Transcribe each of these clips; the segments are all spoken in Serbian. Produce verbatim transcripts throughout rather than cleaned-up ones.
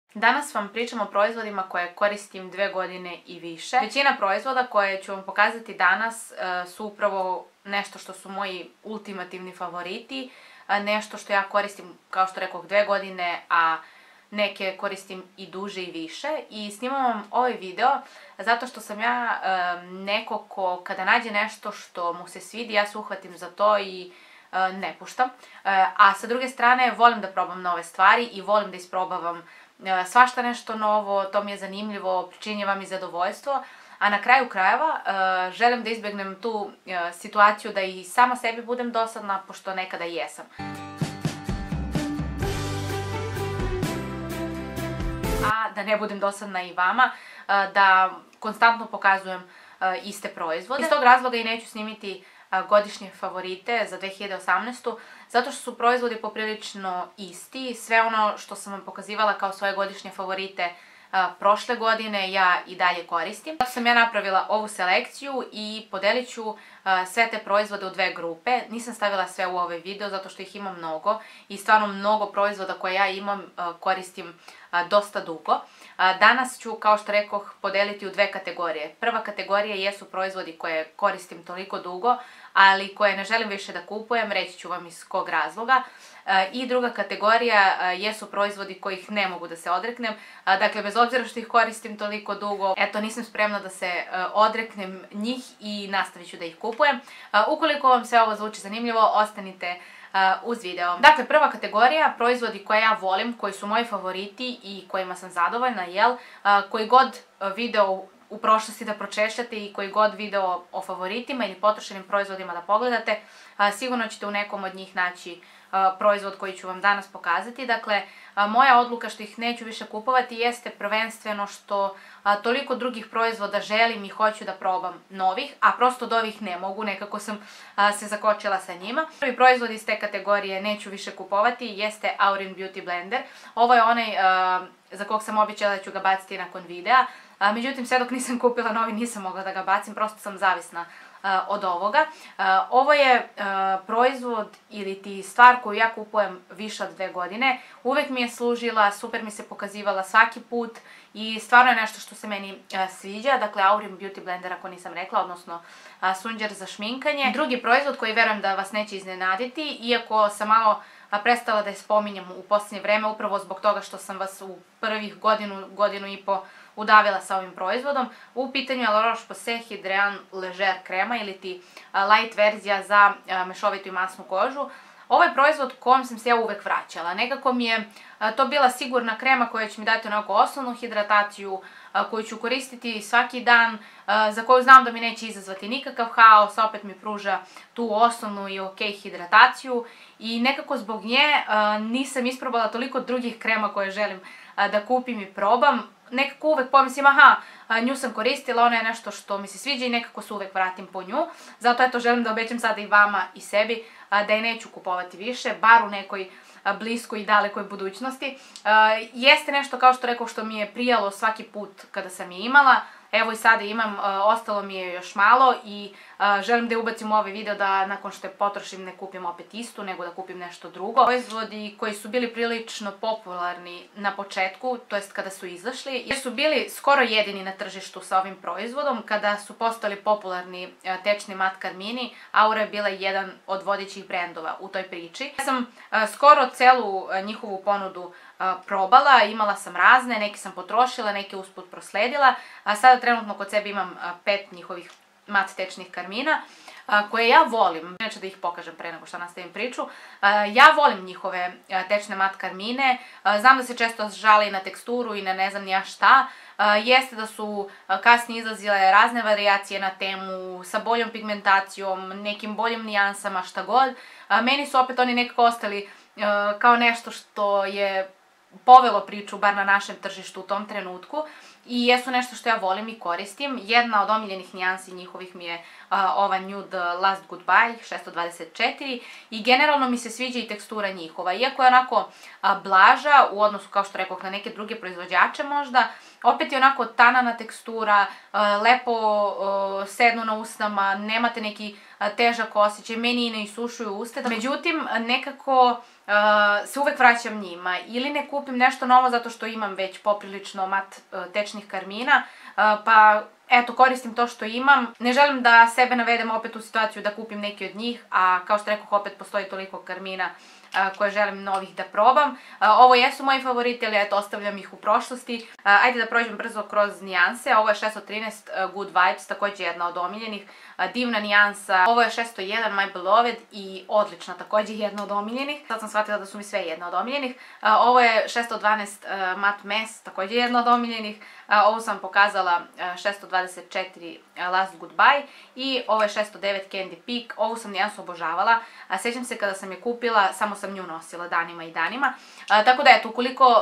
Danas vam pričam o proizvodima koje koristim dve godine i više. Većina proizvoda koje ću vam pokazati danas su upravo nešto što su moji ultimativni favoriti, nešto što ja koristim, kao što rekoh, dve godine, a neke koristim i duže i više. I snimam vam ovaj video zato što sam ja neko ko kada nađe nešto što mu se svidi, ja se uhvatim za to i ne puštam. A sa druge strane, volim da probam nove stvari i volim da isprobavam svašta nešto novo, to mi je zanimljivo, pričinjava mi zadovoljstvo, a na kraju krajeva želim da izbjegnem tu situaciju da i sama sebi budem dosadna, pošto nekada i jesam. A da ne budem dosadna i vama, da konstantno pokazujem iste proizvode. Iz tog razloga i neću snimiti godišnje favorite za dve hiljade osamnaestu. zato što su proizvodi poprilično isti. Sve ono što sam vam pokazivala kao svoje godišnje favorite prošle godine ja i dalje koristim. Zato sam ja napravila ovu selekciju i podelit ću sve te proizvode u dve grupe. Nisam stavila sve u ovaj video zato što ih ima mnogo i stvarno mnogo proizvoda koje ja imam koristim dosta dugo. Danas ću, kao što rekoh, podeliti u dve kategorije. Prva kategorija jesu proizvodi koje koristim toliko dugo, ali koje ne želim više da kupujem, reći ću vam iz kog razloga. I druga kategorija jesu proizvodi kojih ne mogu da se odreknem. Dakle, bez obzira što ih koristim toliko dugo, eto, nisam spremna da se odreknem njih i nastavit ću da ih kupujem. Ukoliko vam sve ovo zvuči zanimljivo, ostanite uz video. Dakle, prva kategorija, proizvodi koje ja volim, koji su moji favoriti i kojima sam zadovoljna, jel? Koji god video u prošlosti da pročešljate i koji god video o favoritima ili potrošenim proizvodima da pogledate, sigurno ćete u nekom od njih naći proizvod koji ću vam danas pokazati. Dakle, moja odluka što ih neću više kupovati jeste prvenstveno što toliko drugih proizvoda želim i hoću da probam novih, a prosto od ovih ne mogu, nekako sam se zakočila sa njima. Prvi proizvod iz te kategorije neću više kupovati jeste Aurin Beauty Blender. Ovo je onaj za kog sam obećala da ću ga baciti nakon videa, međutim sve dok nisam kupila novi nisam mogla da ga bacim, prosto sam zavisna od ovoga. Ovo je proizvod ili ti stvar koju ja kupujem više od dve godine. Uvek mi je služila, super mi se pokazivala svaki put i stvarno je nešto što se meni sviđa. Dakle, Aurin Beauty Blender, ako nisam rekla, odnosno sunđer za šminkanje. Drugi proizvod koji verujem da vas neće iznenaditi, iako sam malo prestala da je spominjem u posljednje vreme, upravo zbog toga što sam vas u prvih godinu, godinu i po udavila sa ovim proizvodom. U pitanju je La Roche-Posay Hydrean Leger krema ili ti light verzija za mešovitu i masnu kožu. Ovo je proizvod kojom sam se ja uvek vraćala. Nekako mi je to bila sigurna krema koja će mi dati onako osnovnu hidrataciju, koju ću koristiti svaki dan, za koju znam da mi neće izazvati nikakav haos, opet mi pruža tu osnovnu i ok hidrataciju i nekako zbog nje nisam isprobala toliko drugih krema koje želim da kupim i probam. Nekako uvek pomislim, aha, nju sam koristila, ona je nešto što mi se sviđa i nekako se uvek vratim po nju. Zato eto želim da obećam sada i vama i sebi da je neću kupovati više, bar u nekoj bliskoj i dalekoj budućnosti. Jeste nešto, kao što rekao, što mi je prijalo svaki put kada sam je imala. Evo i sada imam, ostalo mi je još malo i želim da je ubacim u ovaj video da nakon što je potrošim ne kupim opet istu, nego da kupim nešto drugo. Proizvodi koji su bili prilično popularni na početku, to jest kada su izašli, jer su bili skoro jedini na tržištu sa ovim proizvodom. Kada su postali popularni tečni mat karmini, Aura je bila jedan od vodećih brendova u toj priči. Ja sam skoro celu njihovu ponudu probala, imala sam razne, neke sam potrošila, neke usput prosledila, a sada trenutno kod sebe imam pet njihovih mat tečnih karmina, koje ja volim, inače da ih pokažem pre nego što nastavim priču. Ja volim njihove tečne mat karmine, znam da se često žale i na teksturu i na ne znam nija šta, jeste da su kasnije izlazile razne varijacije na temu, sa boljom pigmentacijom, nekim boljim nijansama, šta god. Meni su opet oni nekako ostali kao nešto što je povelo priču, bar na našem tržištu u tom trenutku, i jesu nešto što ja volim i koristim. Jedna od omiljenih nijansi njihovih mi je ova Nude Last Goodbye šesto dvadeset četiri i generalno mi se sviđa i tekstura njihova. Iako je onako blaža u odnosu, kao što rekoh, na neke druge proizvođače možda, opet je onako tanana tekstura, lepo sednu na usnama, nemate neki težak osjećaj, meni i ne isušuju usta. Međutim, nekako se uvek vraćam njima. Ili ne kupim nešto novo zato što imam već poprilično mat tečnih karmina, pa eto, koristim to što imam. Ne želim da sebe navedem opet u situaciju da kupim neki od njih, a kao što rekoh, opet postoji toliko karmina koje želim novih da probam. Ovo jesu moji favoriti, ali eto, ostavljam ih u prošlosti. Ajde da prođem brzo kroz nijanse. Ovo je šesto trinaest Good Vibes, takođe jedna od omiljenih. Divna nijansa. Ovo je šesto jedan My Beloved i odlična, takođe jedna od omiljenih. Sad sam shvatila da su mi sve jedna od omiljenih. Ovo je šesto dvanaest Matte Mess, takođe jedna od omiljenih. Ovo sam pokazala šesto dvadeset četiri Last Goodbye i ovo je šesto devet Candy Peak. Ovu sam nijansu obožavala. Sećam se kada sam je kupila, samo sam nju nosila danima i danima. Tako da eto, ukoliko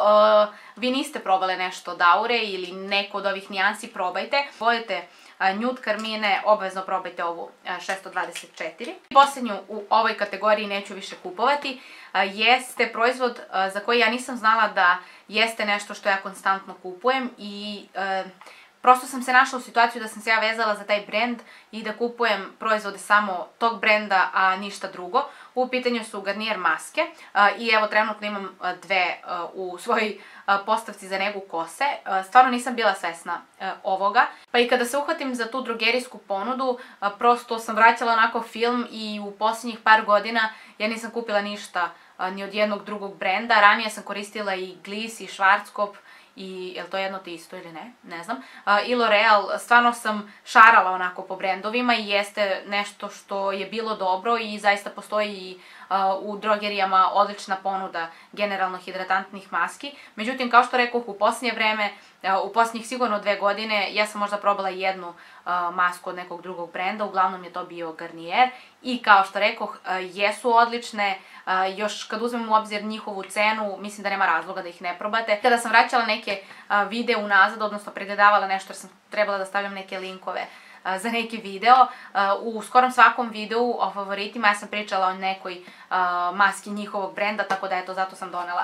vi niste probale nešto od Aure ili neko od ovih nijansi, probajte. Volite nude karmine, obavezno probajte ovu šesto dvadeset četiri. Poslednju u ovoj kategoriji neću više kupovati. Jeste proizvod za koji ja nisam znala da jeste nešto što ja konstantno kupujem i prosto sam se našla u situaciju da sam se ja vezala za taj brend i da kupujem proizvode samo tog brenda, a ništa drugo. U pitanju su Garnier maske i evo trenutno imam dve u svojoj postavci za negu kose. Stvarno nisam bila svesna ovoga. Pa i kada se uhvatim za tu drogerijsku ponudu, prosto sam vraćala onako film i u posljednjih par godina ja nisam kupila ništa ni od jednog drugog brenda. Ranije sam koristila i Gliss i Schwarzkopf i je li to jedno te isto ili ne, ne znam, i L'Oreal. Stvarno sam šarala onako po brendovima i jeste nešto što je bilo dobro i zaista postoji i u drogerijama odlična ponuda generalno hidratantnih maski. Međutim, kao što rekoh, u posljednje vreme, u posljednjih sigurno dve godine, ja sam možda probala jednu masku od nekog drugog brenda, uglavnom je to bio Garnier i kao što rekoh, jesu odlične. Još kad uzmem u obzir njihovu cenu, mislim da nema razloga da ih ne probate. Kada sam vraćala neke videe unazad, odnosno pregledavala nešto jer sam trebala da stavljam neke linkove za neki video, u skorom svakom videu o favoritima ja sam pričala o nekoj maski njihovog brenda, tako da eto, zato sam donela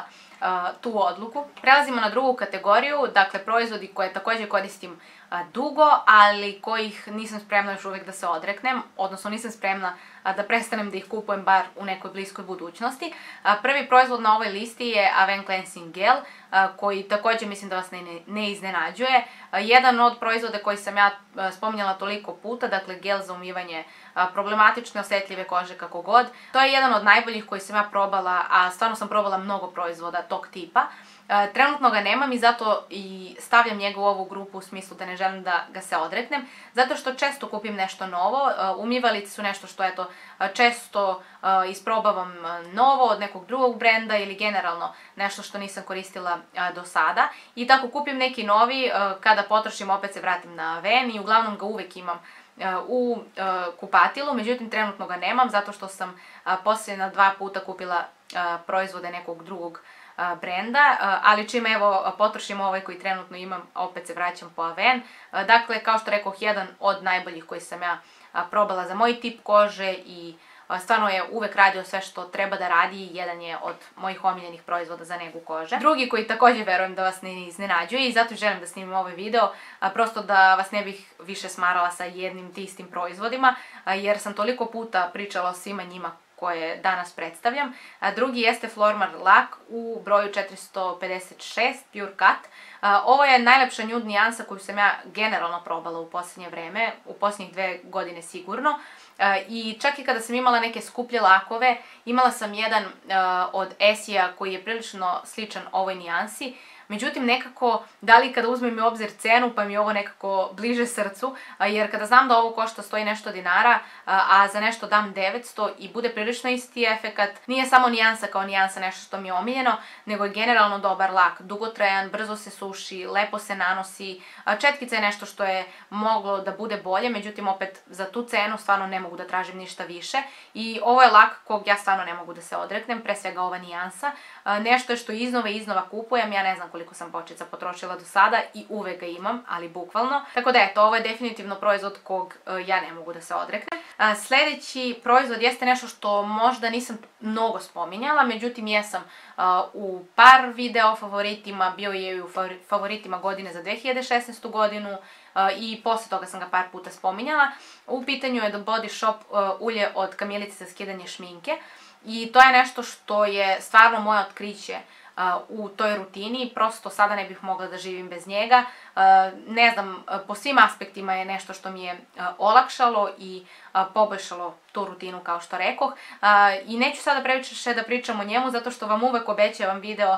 tu odluku. Prelazimo na drugu kategoriju, dakle proizvodi koje takođe koristim dugo, ali kojih nisam spremna još uvek da se odreknem, odnosno nisam spremna da prestanem da ih kupujem bar u nekoj bliskoj budućnosti. Prvi proizvod na ovoj listi je Avène Cleansing Gel, koji takođe mislim da vas ne iznenađuje. Jedan od proizvoda koji sam ja spominjala toliko puta, dakle gel za umivanje problematične, osetljive kože, kako god. To je jedan od najboljih koji sam ja probala, a stvarno sam probala mnogo proizvoda tog tipa. Trenutno ga nemam i zato i stavljam njega u ovu grupu u smislu da ne želim da ga se odreknem, zato što često kupim nešto novo. Umivalice su nešto što eto često isprobavam novo od nekog drugog brenda ili generalno nešto što nisam koristila do sada i tako kupim neki novi, kada potrošim opet se vratim na Avène i uglavnom ga uvek imam u kupatilu, međutim trenutno ga nemam zato što sam posljednja dva puta kupila proizvode nekog drugog brenda, ali čim evo potrošim ovaj koji trenutno imam, opet se vraćam po Avène. Dakle, kao što rekoh, jedan od najboljih koji sam ja probala za moj tip kože i stvarno je uvek radio sve što treba da radi i jedan je od mojih omiljenih proizvoda za negu kože. Drugi koji takođe verujem da vas ne iznenađuje i zato želim da snimim ovaj video, prosto da vas ne bih više smarala sa jednim te istim proizvodima, jer sam toliko puta pričala o svima njima koje danas predstavljam. Drugi jeste Flormar lak u broju četiristo pedeset šest Pure Cut. Ovo je najlepša nude nijansa koju sam ja generalno probala u posljednje vreme, u posljednjih dve godine sigurno. I čak i kada sam imala neke skuplje lakove, imala sam jedan od Esija koji je prilično sličan ovoj nijansi. Međutim, nekako, da li kada uzmem u obzir cenu, pa mi je ovo nekako bliže srcu, jer kada znam da ovo košta stoji nešto dinara, a za nešto dam devetsto i bude prilično isti efekat, nije samo nijansa kao nijansa nešto što mi je omiljeno, nego je generalno dobar lak, dugotrajan, brzo se suši, lepo se nanosi. Četkica je nešto što je moglo da bude bolje, međutim, opet za tu cenu stvarno ne mogu da tražim ništa više i ovo je lak kog ja stvarno ne mogu da se odreknem, pre svega ova nijansa. Nešto je što iznova i iznova kupujem, ja ne znam koliko sam bočica potrošila do sada i uvek ga imam, ali bukvalno. Tako da eto, ovo je definitivno proizvod kog ja ne mogu da se odreknem. Sledeći proizvod jeste nešto što možda nisam mnogo spominjala, međutim jesam u par video favoritima, bio je i u favoritima godine za dve hiljade šesnaestu godinu i posle toga sam ga par puta spominjala. U pitanju je The Body Shop ulje od kamilice za skidanje šminke. i to je nešto što je stvarno moje otkriće u toj rutini, prosto sada ne bih mogla da živim bez njega. Ne znam, po svim aspektima je nešto što mi je olakšalo i poboljšalo tu rutinu, kao što rekoh. I neću sada previše da pričam o njemu, zato što vam uvek obećavam video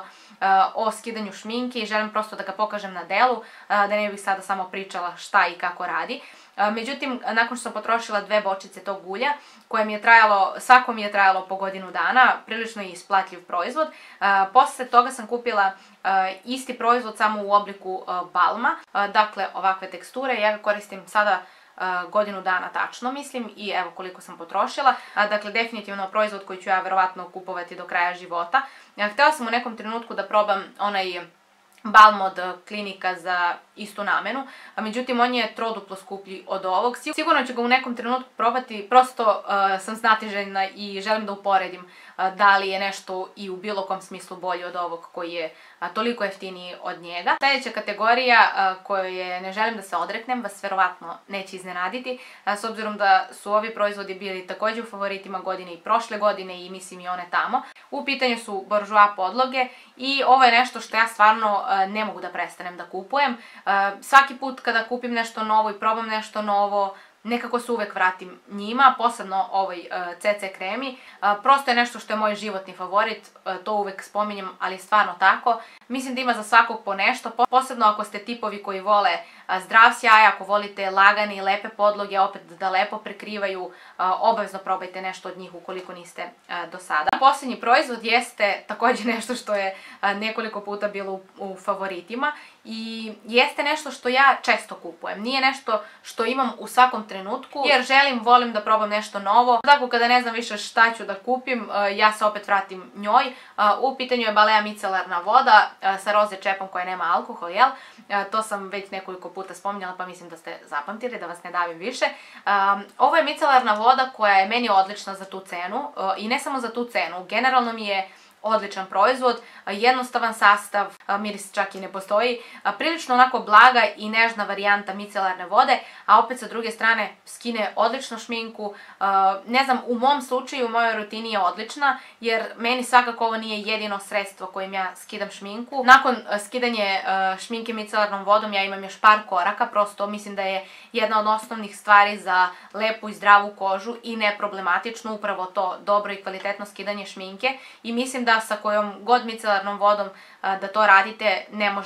o skidanju šminke i želim prosto da ga pokažem na delu, da ne bih sada samo pričala šta i kako radi. Međutim, nakon što sam potrošila dve bočice tog ulja, koje mi je trajalo, svako mi je trajalo po godinu dana, prilično je isplatljiv proizvod. Posle toga sam kupila isti proizvod samo u obliku balma, dakle ovakve teksture. Ja ga koristim sada godinu dana tačno, mislim, i evo koliko sam potrošila. Dakle, definitivno proizvod koji ću ja verovatno kupovati do kraja života. Htela sam u nekom trenutku da probam onaj balm od Klinika za istu namenu, međutim on je troduplo skuplji od ovog. Sigurno ću ga u nekom trenutku probati, prosto sam znatiželjna i želim da uporedim da li je nešto i u bilo kom smislu bolji od ovog koji je toliko jeftiniji od njega. Sljedeća kategorija koju ne želim da se odreknem vas verovatno neće iznenaditi, s obzirom da su ovi proizvodi bili takođe u favoritima godine i prošle godine i mislim i one tamo. U pitanju su bourjois podloge i ovo je nešto što ja stvarno ne mogu da prestanem da kupujem. Svaki put kada kupim nešto novo i probam nešto novo, nekako se uvek vratim njima, posebno ovoj ce ce kremi. Prosto je nešto što je moj životni favorit, to uvek spominjem, ali stvarno tako. Mislim da ima za svakog po nešto, posebno ako ste tipovi koji vole zdrav sjaj, ako volite lagane i lepe podloge, opet da lepo prekrivaju, obavezno probajte nešto od njih ukoliko niste do sada. Poslednji proizvod jeste takođe nešto što je nekoliko puta bilo u favoritima i jeste nešto što ja često kupujem. Nije nešto što imam u svakom trenutku, jer želim, volim da probam nešto novo. Tako kada ne znam više šta ću da kupim, ja se opet vratim njoj. U pitanju je Balea micelarna voda sa roze čepom koja nema alkohol, jel? To sam već nekoliko puta spominjala, pa mislim da ste zapamtili, da vas ne davim više. Ovo je micelarna voda koja je meni odlična za tu cenu i ne samo za tu cenu, generalno mi je odličan proizvod, jednostavan sastav, miris čak i ne postoji, prilično onako blaga i nežna varijanta micelarne vode, a opet sa druge strane skine odličnu šminku. Ne znam, u mom slučaju, u mojoj rutini je odlična, jer meni svakako ovo nije jedino sredstvo kojim ja skidam šminku. Nakon skidanje šminke micelarnom vodom ja imam još par koraka, prosto mislim da je jedna od osnovnih stvari za lepu i zdravu kožu i neproblematičnu upravo to dobro i kvalitetno skidanje šminke i mislim da sa kojom god micelarnom vodom da to radite,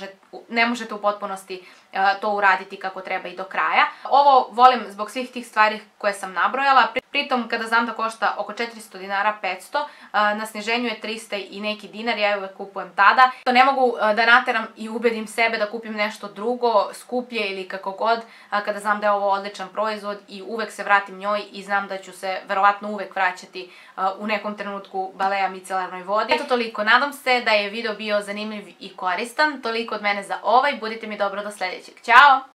ne možete u potpunosti to uraditi kako treba i do kraja. Ovo volim zbog svih tih stvari koje sam nabrojala, pritom kada znam da košta oko četiristo dinara, petsto, na sniženju je trista i neki dinar, ja je uvek kupujem tada. To ne mogu da nateram i ubedim sebe da kupim nešto drugo, skuplje ili kako god, kada znam da je ovo odličan proizvod i uvek se vratim njoj i znam da ću se verovatno uvek vraćati u nekom trenutku Balea micelarnoj vodi. Eto toliko, nadam se da je video bio zanimljiv i koristan, toliko od mene za ovaj, budite mi dobro do sledećeg. Ćao!